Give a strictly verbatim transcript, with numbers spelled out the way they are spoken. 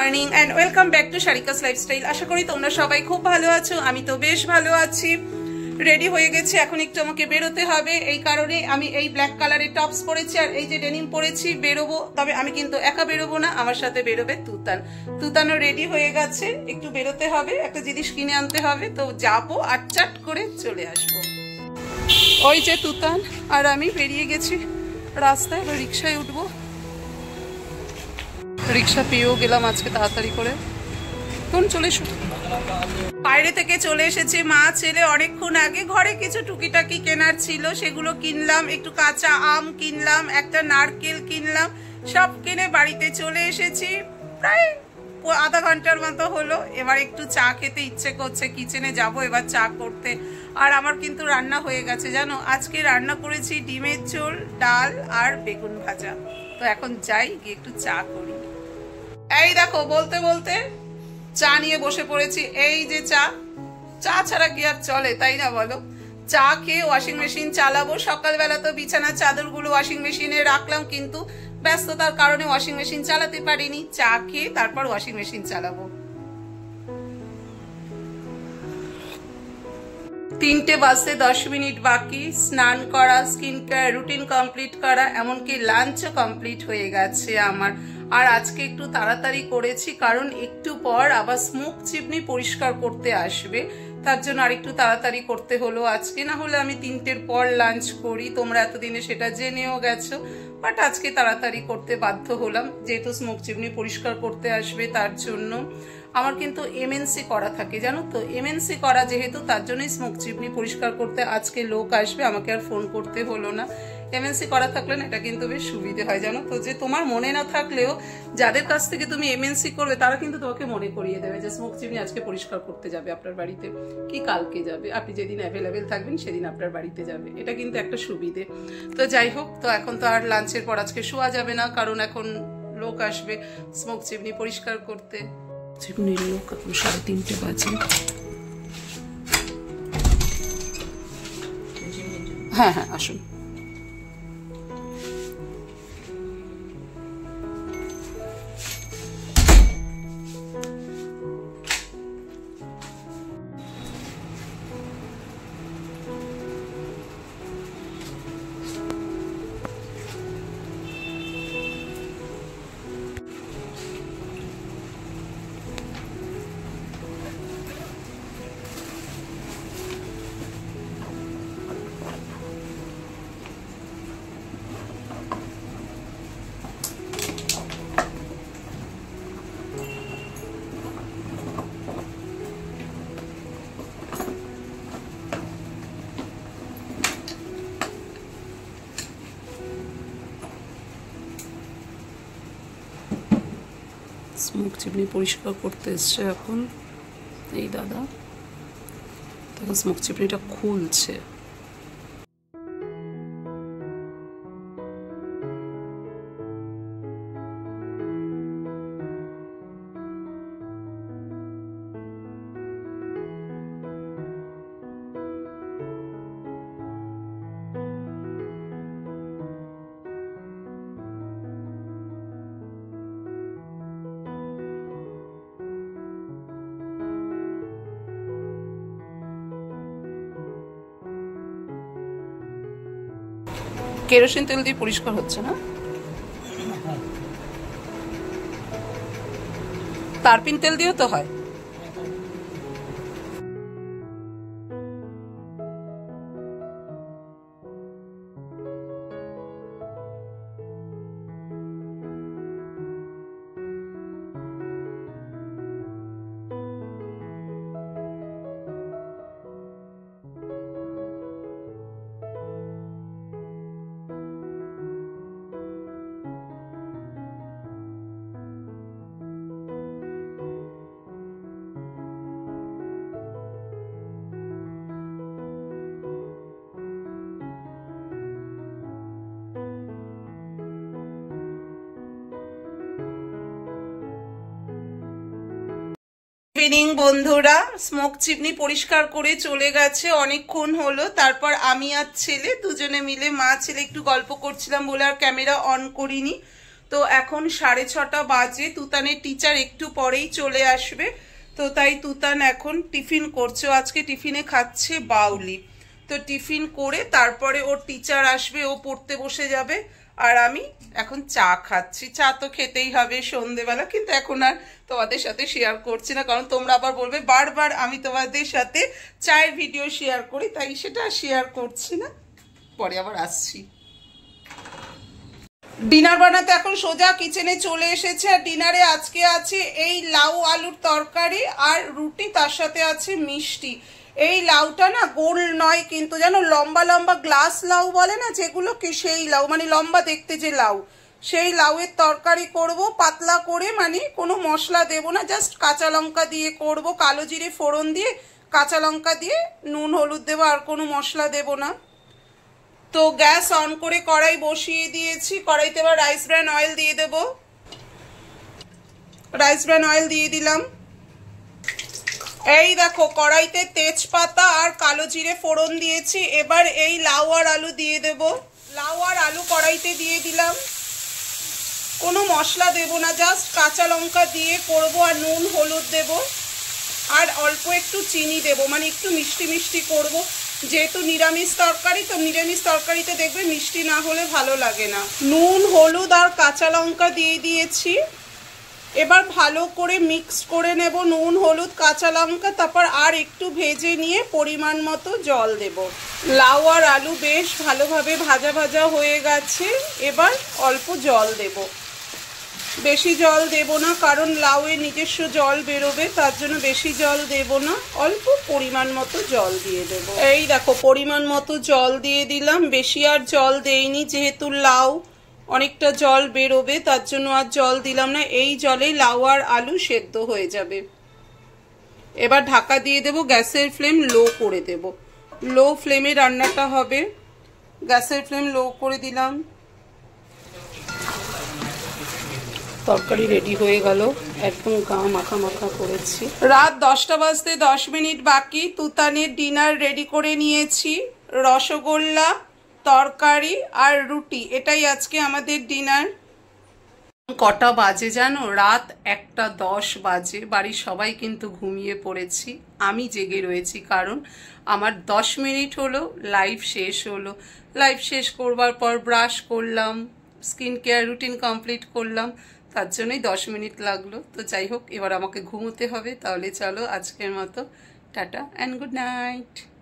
Morning and welcome back to Sarika's lifestyle. আশা করি তোমরা সবাই খুব ভালো আছো। আমি তো বেশ ভালো আছি। রেডি হয়ে গেছি, এখন একটু আমাকে বেরোতে হবে। এই কারণে আমি এই ব্ল্যাক কালারের টপস পরেছি আর এই যে ডেনিম পরেছি। বেরোবো, তবে আমি কিন্তু একা বেরোবো না, আমার সাথে বেরোবে তুতান। তুতানও রেডি হয়ে গেছে, একটু বেরোতে হবে, একটা জিনিস কিনে আনতে হবে। তো যাবো আর চাট করে চলে আসবো। ওই যে তুতান আর আমি বেরিয়ে গেছি রাস্তায়, এবার রিক্সায় উঠবো। রিক্সা পেয়েও গেলাম আজকে তাড়াতাড়ি করে। কোন চলে এসো, বাইরে থেকে চলে এসেছে মা ছেলে অনেকক্ষণ আগে। ঘরে কিছু টুকিটাকি কেনার ছিল, সেগুলো কিনলাম। একটু কাঁচা আম কিনলাম, একটা নারকেল কিনলাম, সব কিনে বাড়িতে চলে এসেছি। প্রায় আধা ঘন্টার মতো হলো। এবার একটু চা খেতে ইচ্ছে করছে, কিচেনে যাব এবার চা করতে। আর আমার কিন্তু রান্না হয়ে গেছে জানো। আজকে রান্না করেছি ডিমের ঝোল, ডাল আর বেগুন ভাজা। তো এখন যাই, গিয়ে একটু চা করি। এই দেখো, বলতে বলতে চা নিয়ে বসে পড়েছি। এই যে চা, চা ছাড়া কি আর চলে, তাই না বলো? চা খেয়ে ওয়াশিং মেশিন চালাবো। সকালবেলা তো বিছানার চাদরগুলো ওয়াশিং মেশিনে রাখলাম, কিন্তু ব্যস্ততার কারণে ওয়াশিং মেশিন চালাতে পারিনি। চা খেয়ে তারপর ওয়াশিং মেশিন চালাবো। তিনটে বাজতে দশ মিনিট বাকি। স্নান করা, স্কিন কেয়ার রুটিন কমপ্লিট করা, এমনকি লাঞ্চও কমপ্লিট হয়ে গেছে আমার। আর আজকে একটু তাড়াতাড়ি করেছি, কারণ একটু পর আবার স্মোক চিমনি পরিষ্কার করতে আসবে, তার জন্য আর একটু তাড়াতাড়ি করতে হলো আজকে। না হলে আমি তিনটের পর লাঞ্চ করি, তোমরা এতদিনে সেটা জেনেও গেছো। বাট আজকে তাড়াতাড়ি করতে বাধ্য হলাম, যেহেতু স্মোক চিমনি পরিষ্কার করতে আসবে তার জন্য। আমার কিন্তু এমএনসি করা থাকে জানো তো, এমএনসি করা যেহেতু, তার জন্যই স্মোক চিমনি পরিষ্কার করতে আজকে লোক আসবে, আমাকে আর ফোন করতে হলো না। এমএনসি করা থাকলে না এটা কিন্তু বেশ সুবিধে হয় জানো তো, যে তোমার মনে না থাকলেও যাদের কাছ থেকে তুমি এমএনসি করবে তারা কিন্তু তোমাকে মনে করিয়ে দেবে যে স্মোক চিমনি আজকে পরিষ্কার করতে যাবে আপনার বাড়িতে, কি কালকে যাবে, আপনি যেদিন অ্যাভেলেবেল থাকবেন সেদিন আপনার বাড়িতে যাবে। এটা কিন্তু একটা সুবিধে। তো যাই হোক, তো এখন তো আর লাঞ্চের পর আজকে শোয়া যাবে না, কারণ এখন লোক আসবে স্মোক চিমনি পরিষ্কার করতে। চিমনির লোক এখন সাড়ে তিনটে বাজে। হ্যাঁ হ্যাঁ আসুন। স্মোক চিমনি পরিষ্কার করতে এসছে এখন এই দাদা, তখন স্মোক চিমনিটা খুলছে। কেরোসিন তেল দিয়ে পরিষ্কার হচ্ছে না, তারপিন তেল দিয়েও তো হয়। ইভিনিং বন্ধুরা, স্মোক চিমনি পরিষ্কার করে চলে গেছে অনেকক্ষণ হলো। তারপর আমি আর ছেলে দুজনে মিলে, মা ছেলে একটু গল্প করছিলাম বলে আর ক্যামেরা অন করিনি। তো এখন সাড়ে ছটা বাজে, তুতানের টিচার একটু পরেই চলে আসবে। তো তাই তুতান এখন টিফিন করছে, আজকে টিফিনে খাচ্ছে বাউলি। তো টিফিন করে তারপরে ওর টিচার আসবে, ও পড়তে বসে যাবে। আর আমি এখন চা খাচ্ছি। চা তো খেতেই হবে সন্ধেবেলা, কিন্তু এখন আর তোমাদের সাথে শেয়ার করছি না, কারণ তোমরা আবার বলবে বারবার আমি তোমাদের সাথে চায়ের ভিডিও শেয়ার করি, তাই সেটা শেয়ার করছি না, পরে আবার আসছি। ডিনার বানাতে এখন সোজা কিচেনে চলে এসেছে। আর ডিনারে আজকে আছে এই লাউ আলুর তরকারি আর রুটি, তার সাথে আছে মিষ্টি। এই লাউটা না গোল নয় কিন্তু, জানো, লম্বা লম্বা গ্লাস লাউ বলে না যেগুলোকে, সেই লাউ, মানে লম্বা দেখতে যে লাউ, সেই লাউয়ের তরকারি করব পাতলা করে, মানে কোনো মশলা দেব না, জাস্ট কাঁচা লঙ্কা দিয়ে করব, কালো জিরে ফোড়ন দিয়ে কাঁচা লঙ্কা দিয়ে নুন হলুদ দেবো, আর কোনো মশলা দেব না। তো গ্যাস অন করে কড়াই বসিয়ে দিয়েছি, কড়াইতে এবার রাইস ব্র্যান অয়েল দিয়ে দেব। রাইস ব্র্যান অয়েল দিয়ে দিলাম। এই দেখো কড়াইতে তেজপাতা আর কালো জিরে ফোড়ন দিয়েছি। এবার এই লাউ আর আলু দিয়ে দেব। লাউ আর আলু কড়াইতে দিয়ে দিলাম। কোনো মশলা দেব না, জাস্ট কাঁচা লঙ্কা দিয়ে করব, আর নুন হলুদ দেব, আর অল্প একটু চিনি দেব, মানে একটু মিষ্টি মিষ্টি করব, যেহেতু নিরামিষ তরকারি, তো নিরামিষ তরকারিতে দেখবে মিষ্টি না হলে ভালো লাগে না। নুন হলুদ আর কাঁচা লঙ্কা দিয়ে দিয়েছি। এবার ভালো করে মিক্স করে নেব নুন হলুদ কাঁচা লঙ্কা, তারপর আর একটু ভেজে নিয়ে পরিমাণ মতো জল দেব। লাউ আর আলু বেশ ভালোভাবে ভাজা ভাজা হয়ে গেছে, এবার অল্প জল দেব। বেশি জল দেব না, কারণ লাউয়ের নিজস্ব জল বেরোবে, তার জন্য বেশি জল দেব না, অল্প পরিমাণ মতো জল দিয়ে দেব। এই দেখো পরিমাণ মতো জল দিয়ে দিলাম, বেশি আর জল দেইনি, যেহেতু লাউ অনেকটা জল বেরোবে, তার জন্য আর জল দিলাম না। এই জলেই লাউ আর আলু সেদ্ধ হয়ে যাবে। এবার ঢাকা দিয়ে দেব, গ্যাসের ফ্লেম লো করে দেব। লো ফ্লেমে রান্নাটা হবে। গ্যাসের ফ্লেম লো করে দিলাম। তরকারি রেডি হয়ে গেল, একদম গা মাখা মাখা করেছি। রাত দশটা বাজতে দশ মিনিট বাকি। তুতানের ডিনার রেডি করে নিয়েছি, রসগোল্লা, তরকারি আর রুটি, এটাই আজকে আমাদের ডিনার। কটা বাজে জানো? রাত একটা দশ বাজে। বাড়ির সবাই কিন্তু ঘুমিয়ে পড়েছি, আমি জেগে রয়েছি, কারণ আমার দশ মিনিট হলো লাইভ শেষ হলো। লাইভ শেষ করবার পর ব্রাশ করলাম, স্কিন কেয়ার রুটিন কমপ্লিট করলাম, তার জন্যই দশ মিনিট লাগলো। তো যাই হোক, এবার আমাকে ঘুমোতে হবে। তাহলে চলো আজকের মতো টাটা অ্যান্ড গুড নাইট।